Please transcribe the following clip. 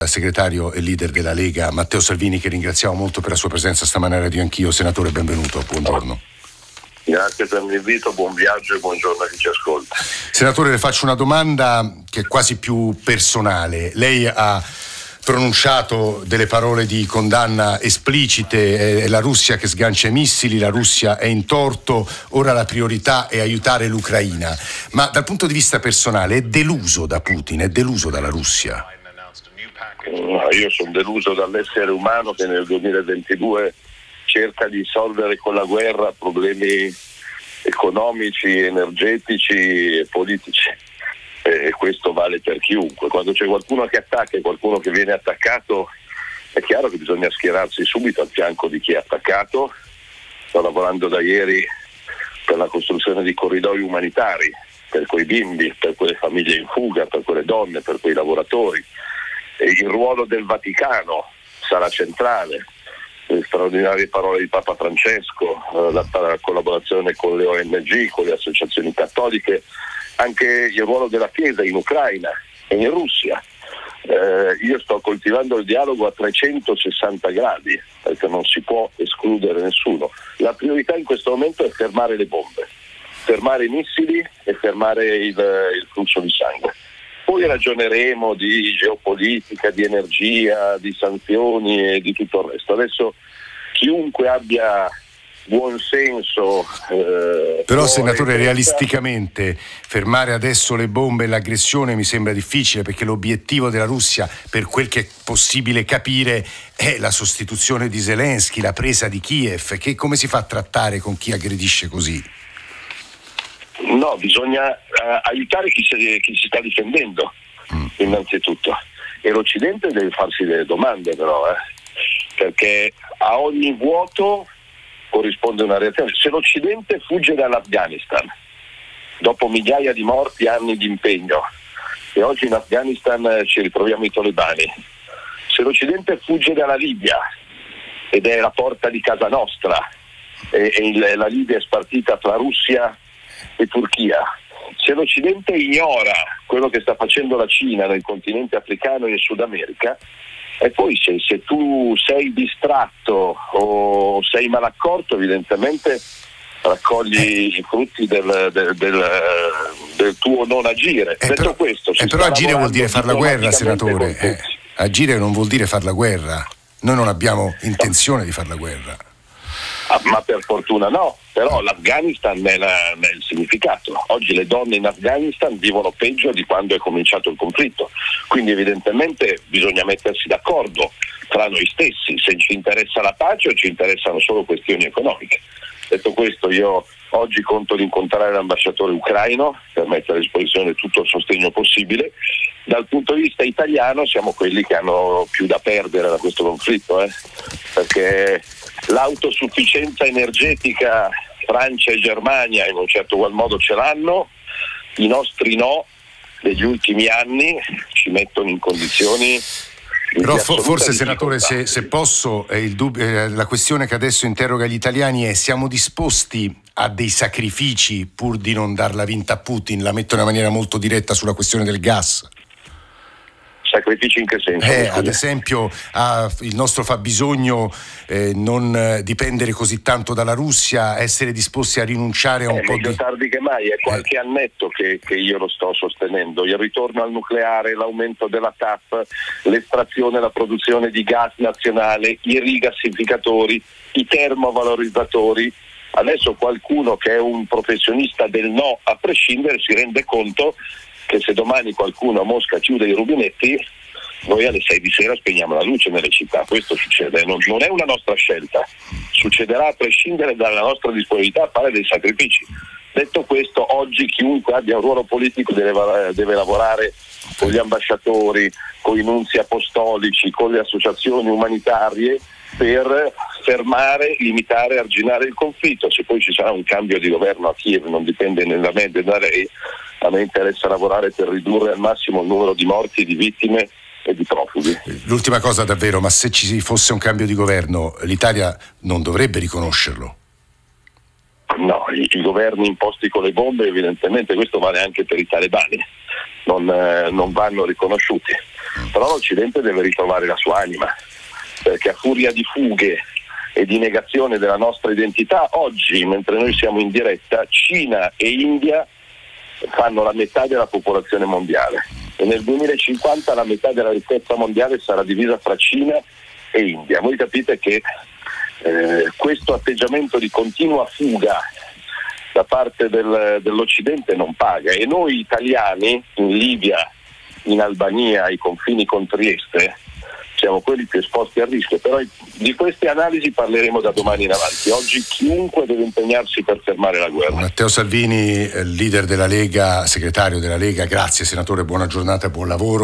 segretario e leader della Lega Matteo Salvini, che ringraziamo molto per la sua presenza stamane a Radio Anch'io. Senatore, benvenuto, buongiorno. Grazie per l'invito, buon viaggio e buongiorno a chi ci ascolta. Senatore, le faccio una domanda che è quasi più personale. Lei ha pronunciato delle parole di condanna esplicite, è la Russia che sgancia i missili, la Russia è in torto, ora la priorità è aiutare l'Ucraina. Ma dal punto di vista personale è deluso da Putin, è deluso dalla Russia? No, io sono deluso dall'essere umano che nel 2022 cerca di risolvere con la guerra problemi economici, energetici e politici. E questo vale per chiunque. Quando c'è qualcuno che attacca e qualcuno che viene attaccato, è chiaro che bisogna schierarsi subito al fianco di chi è attaccato. Sto lavorando da ieri per la costruzione di corridoi umanitari per quei bimbi, per quelle famiglie in fuga, per quelle donne, per quei lavoratori. E il ruolo del Vaticano sarà centrale. Le straordinarie parole di Papa Francesco, la collaborazione con le ONG, con le associazioni cattoliche, anche il ruolo della Chiesa in Ucraina e in Russia. Io sto coltivando il dialogo a 360 gradi perché non si può escludere nessuno. La priorità in questo momento è fermare le bombe, fermare i missili e fermare il flusso di sangue. Poi ragioneremo di geopolitica, di energia, di sanzioni e di tutto il resto. Adesso chiunque abbia buon senso. Però, senatore, realisticamente fermare adesso le bombe e l'aggressione mi sembra difficile, perché l'obiettivo della Russia, per quel che è possibile capire, è la sostituzione di Zelensky, la presa di Kiev. Come si fa a trattare con chi aggredisce così? No, bisogna aiutare chi si sta difendendo, innanzitutto. E l'Occidente deve farsi delle domande, però, perché a ogni vuoto corrisponde una reazione. Se l'Occidente fugge dall'Afghanistan, dopo migliaia di morti, anni di impegno, e oggi in Afghanistan ci ritroviamo i talebani, se l'Occidente fugge dalla Libia, ed è la porta di casa nostra, e la Libia è spartita tra Russia e Turchia, se l'Occidente ignora quello che sta facendo la Cina nel continente africano e in Sud America, e poi se tu sei distratto o sei malaccorto, evidentemente raccogli i frutti del tuo non agire. Detto questo, però agire vuol dire far la guerra, senatore. Agire non vuol dire far la guerra. Noi non abbiamo intenzione di far la guerra. Ma per fortuna no, però l'Afghanistan è il significato. Oggi le donne in Afghanistan vivono peggio di quando è cominciato il conflitto, quindi evidentemente bisogna mettersi d'accordo tra noi stessi se ci interessa la pace o ci interessano solo questioni economiche. Detto questo, io oggi conto di incontrare l'ambasciatore ucraino per mettere a disposizione tutto il sostegno possibile. Dal punto di vista italiano siamo quelli che hanno più da perdere da questo conflitto, perché l'autosufficienza energetica Francia e Germania in un certo qual modo ce l'hanno, i nostri no degli ultimi anni ci mettono in condizioni. Però forse, senatore, se posso, la questione che adesso interroga gli italiani è: siamo disposti a dei sacrifici pur di non darla vinta a Putin? La metto in una maniera molto diretta sulla questione del gas. Sacrifici in che senso? Ad esempio, il nostro fabbisogno non dipendere così tanto dalla Russia, essere disposti a rinunciare a un po' meglio tardi che mai, è qualche annetto che io lo sto sostenendo, il ritorno al nucleare, l'aumento della TAP, l'estrazione e la produzione di gas nazionale, i rigassificatori, i termovalorizzatori. Adesso qualcuno che è un professionista del no a prescindere si rende conto che se domani qualcuno a Mosca chiude i rubinetti, noi alle 6 di sera spegniamo la luce nelle città. Questo succede, non è una nostra scelta, succederà a prescindere dalla nostra disponibilità a fare dei sacrifici. Detto questo, oggi chiunque abbia un ruolo politico deve lavorare con gli ambasciatori, con i nunzi apostolici, con le associazioni umanitarie per fermare, limitare, arginare il conflitto. Se poi ci sarà un cambio di governo a Kiev non dipende né da me né da lei. A me interessa lavorare per ridurre al massimo il numero di morti, di vittime e di profughi. L'ultima cosa davvero, ma se ci fosse un cambio di governo, l'Italia non dovrebbe riconoscerlo? No, i governi imposti con le bombe, evidentemente, questo vale anche per i talebani, non vanno riconosciuti. però l'Occidente deve ritrovare la sua anima, perché a furia di fughe e di negazione della nostra identità, oggi, mentre noi siamo in diretta, Cina e India fanno la metà della popolazione mondiale e nel 2050 la metà della ricchezza mondiale sarà divisa fra Cina e India. Voi capite che questo atteggiamento di continua fuga da parte dell'Occidente non paga, e noi italiani in Libia, in Albania, ai confini con Trieste, siamo quelli più esposti al rischio. Però di queste analisi parleremo da domani in avanti. Oggi chiunque deve impegnarsi per fermare la guerra. Matteo Salvini, leader della Lega, segretario della Lega, grazie senatore, buona giornata e buon lavoro.